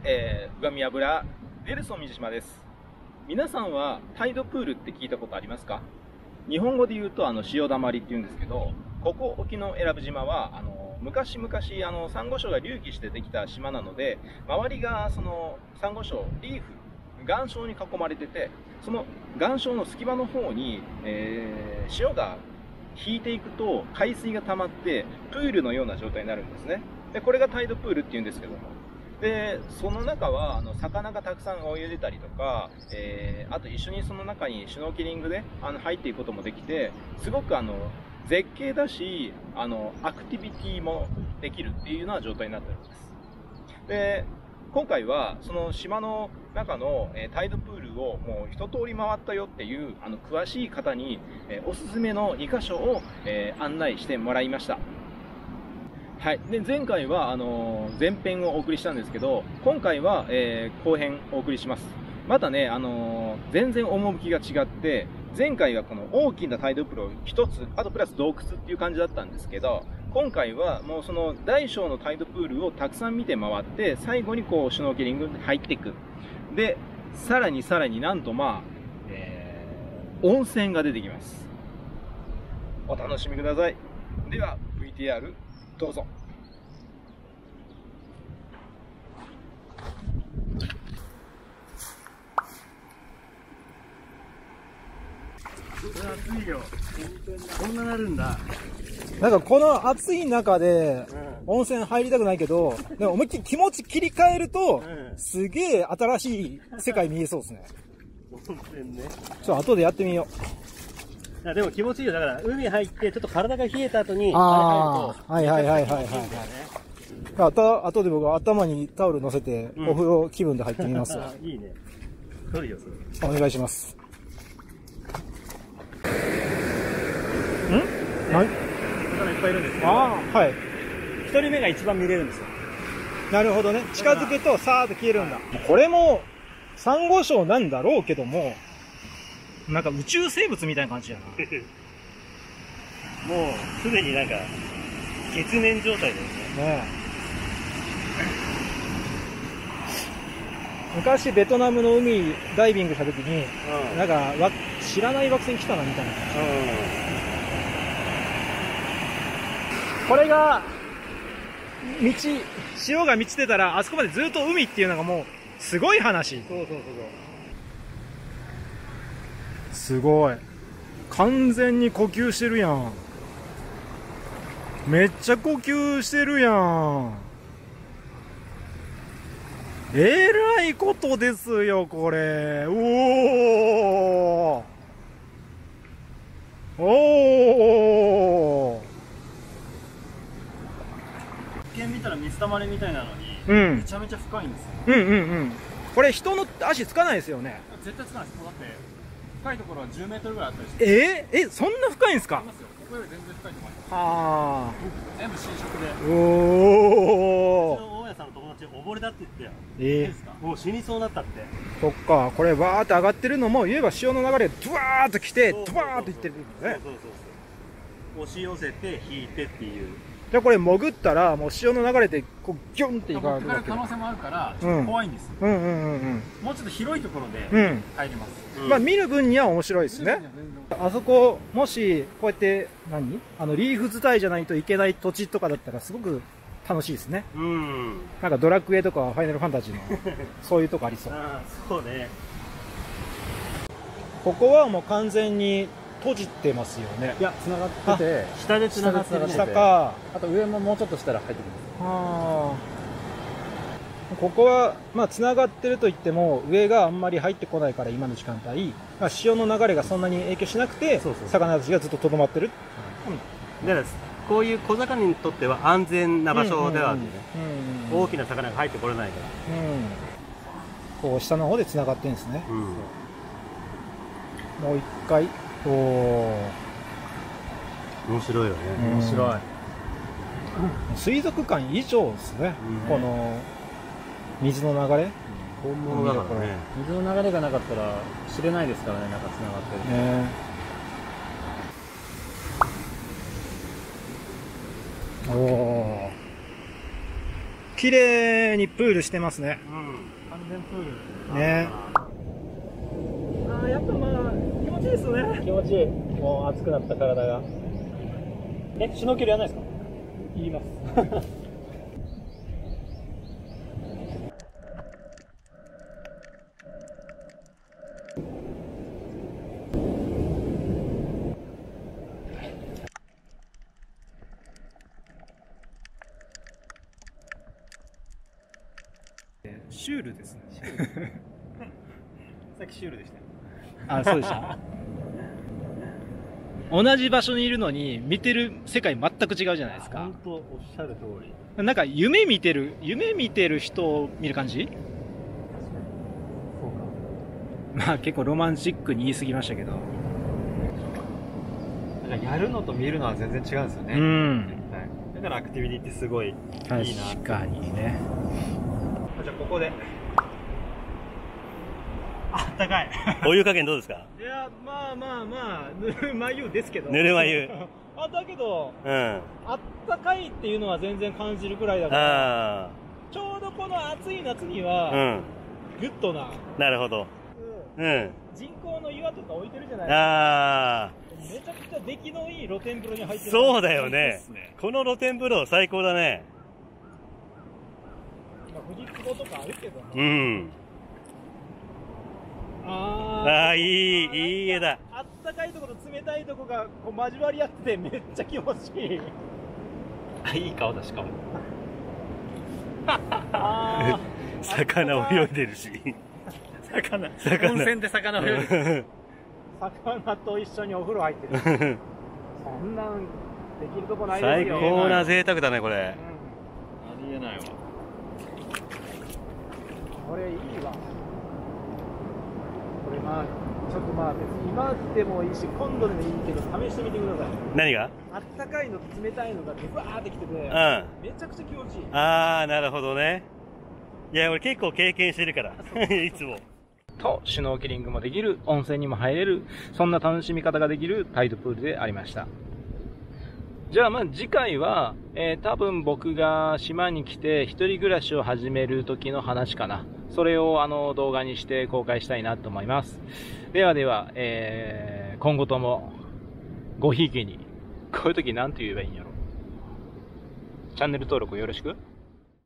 上宮村ネルソン水島です。皆さんはタイドプールって聞いたことありますか？日本語で言うと潮だまりって言うんですけど、ここ沖永良部島は昔々サンゴ礁が隆起してできた島なので、周りがそのサンゴ礁リーフ岩礁に囲まれてて、その岩礁の隙間の方に、潮が引いていくと海水が溜まってプールのような状態になるんですね。でこれがタイドプールっていうんですけども、でその中は魚がたくさん泳いでたりとか、あと一緒にその中にシュノーケリングで入っていくこともできて、すごく絶景だしアクティビティもできるっていうような状態になってるんです。で今回はその島の中のタイドプールをもう一通り回ったよっていう詳しい方におすすめの2カ所を案内してもらいました。はい、で前回は前編をお送りしたんですけど、今回は後編をお送りします。またね全然趣が違って、前回はこの大きなタイドプールを1つ、あとプラス洞窟っていう感じだったんですけど、今回はもうその大小のタイドプールをたくさん見て回って、最後にこうシュノーケリングに入っていく。でさらになんと温泉が出てきます。お楽しみください。では VTR どうぞ。 暑いよ。こんななるんだ。 なんかこの暑い中で温泉入りたくないけど、でも思いっきり気持ち切り替えると、すげえ新しい世界見えそうですね。 温泉ね。 後でやってみよう。でも気持ちいいよ。だから海入ってちょっと体が冷えた後に、 はい。後で僕は頭にタオル乗せて、お風呂気分で入ってみますわ。 いいね。撮るよ、それ。お願いします。はい。 魚いっぱいいるんですけど、 はい。 一人目が一番見れるんですよ。 なるほどね。近づくとさーっと消えるんだ。これもサンゴ礁なんだろうけども、なんか宇宙生物みたいな感じやな。 もうすでになんか月面状態ですね。 昔ベトナムの海ダイビングした時に、なんか知らない惑星に来たなみたいな。これが潮が満ちてたらあそこまでずっと海っていうのがもうすごい話。すごい。完全に呼吸してるやん。めっちゃ呼吸してるやん。えらいことですよこれ。 一見見たら水たまりみたいなのに、めちゃめちゃ深いんですよ。 これ人の足つかないですよね。 絶対つかないです。だって深いところは10メートルぐらいあったりして。 そんな深いんですか？ ここより全然深いと思います。 はあ。 全部浸食で。大家さんの友達溺れたって言って。もう死にそうになったって。 そっか、これわーって上がってるのも言えば潮の流れがドワーッと来てドワーッといってるんですね。 押し寄せて引いてっていう。 じゃあこれ潜ったらもう潮の流れでこうギュンっていかれる可能性もあるからちょっと怖いんですよ。もうちょっと広いところで入ります。 まあ見る分には面白いですね。あそこもしこうやってリーフ伝いじゃないといけない土地とかだったらすごく楽しいですね。なんかドラクエとかファイナルファンタジーのそういうとこありそう。 そうね。 ここはもう完全に閉じてますよね。 いや、繋がってて、 下で繋がってる。 下か。 あと上ももうちょっとしたら入ってきます。 ここはまあ繋がってると言っても上があんまり入ってこないから、今の時間帯、潮の流れがそんなに影響しなくて、魚たちがずっととどまってる。 こういう小魚にとっては安全な場所ではあるんでね。大きな魚が入ってこれないから。 こう下の方で繋がってるんですね。もう一回。面白いよね。 面白い。 水族館以上ですね。この水の流れ。 本物だからね。 水の流れがなかったら知れないですからね。なんか繋がってる。 綺麗にプールしてますね。 全プールね。ああ、やっぱまあ、気持ちいいですよね。 気持ちいい。もう熱くなった体が。シュノーケルやらないですか？ 言います。シュールですね。 さっきシュールでしたよ。 あ、そうでした。同じ場所にいるのに見てる世界全く違うじゃないですか。 本当おっしゃる通り。 なんか夢見てる人を見る感じ？ そうか。 まあ結構ロマンチックに言い過ぎましたけど。 なんかやるのと見るのは全然違うんですよね。 うん。 はい。だからアクティビティってすごいいいな。 確かにね。 じゃあここで。 あったかい。 お湯加減どうですか？ いや、まあまあまあ、ぬるま湯ですけど。 ぬるま湯。 あ、だけど、 うん。 あったかいっていうのは全然感じるくらいだから、 あちょうどこの暑い夏にあ。 は、グッドな、 なるほど。うん。 人工の岩とか置いてるじゃないですか。 ああ。 めちゃくちゃ出来のいい露天風呂に入ってる。 そうだよね。この露天風呂最高だね。 まあ、富士壺とかあるけど、 うん。ああ、いい家だ。 あったかいところと冷たいとこがこう交わり合ってめっちゃ気持ちいい。 いい顔だしかも。 あ魚泳いでるし。 魚。 温泉で魚泳いでる。 魚と一緒にお風呂入ってる。そんなんできるとこないですよ。 最高な贅沢だねこれ。 ありえないわ。 これいいわ。これまあちょっとまあ別に今でもいいし今度でもいいけど試してみてください。 何が？ あったかいのと冷たいのがブワーってきてて、めちゃくちゃ気持ちいい。 ああ、なるほどね。いや俺結構経験してるからいつも。 と、シュノーケリングもできる、温泉にも入れる、そんな楽しみ方ができるタイドプールでありました。じゃあまあ次回は、多分僕が島に来て一人暮らしを始める時の話かな。それを動画にして公開したいなと思います。ではでは、今後ともごひいきに、こういう時なんて言えばいいんやろ。チャンネル登録よろしく。